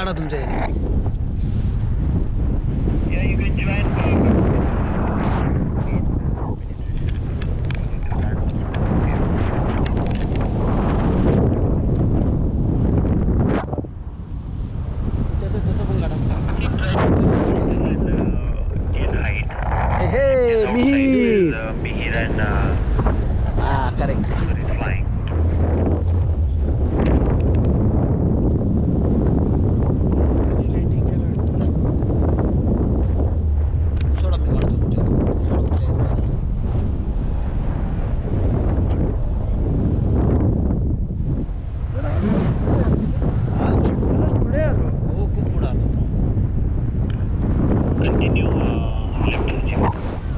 काढा तुमच्या याने. Yeah, you can join. त्याचं पण काढा. In height. हे मिहीर. Mihir and हा करेक्ट. is flying. सोडा मी काढतो तुमच्या सोडा तुमच्या याने. पुढे आलो. हो खूप पुढं आलो. Continue left.